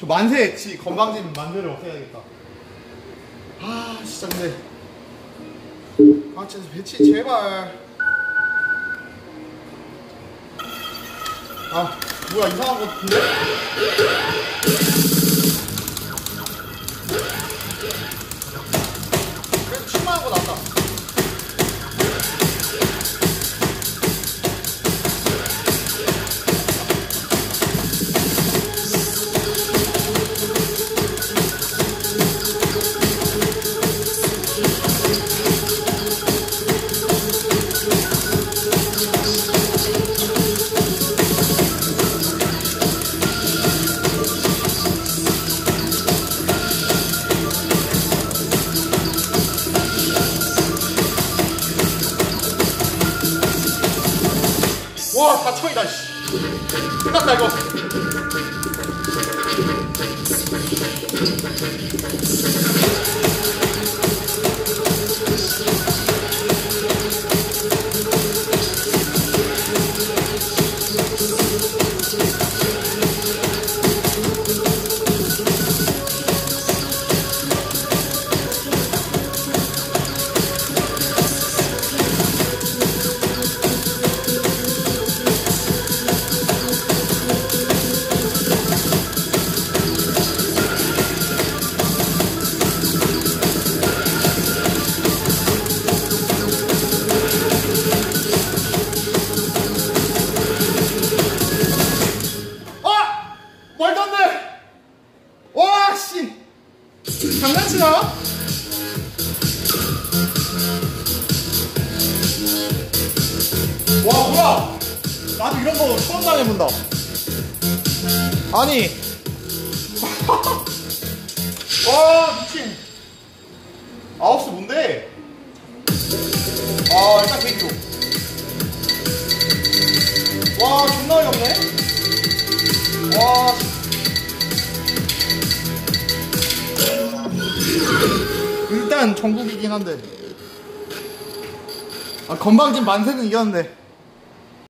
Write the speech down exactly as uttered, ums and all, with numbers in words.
저 만세, 지 건방진 만세를 없애야겠다. 아 진짜 근데 아 진짜 배치 제발. 아 뭐야 이상한 거 같은데? 그래도 칠만한 거 나왔다. 와, 사천이다, 씨. 끝났다, 이거. 말도 안 돼! 와, 씨! 장난치나? 와, 뭐야! 나도 이런 거 처음 당해본다. 아니. 와, 미친. 아홉 시 뭔데? 아, 일단 개기로. 와, 존나 어이없네? 와. 일단 전국이긴 한데 아 건방진 만세는 이겼는데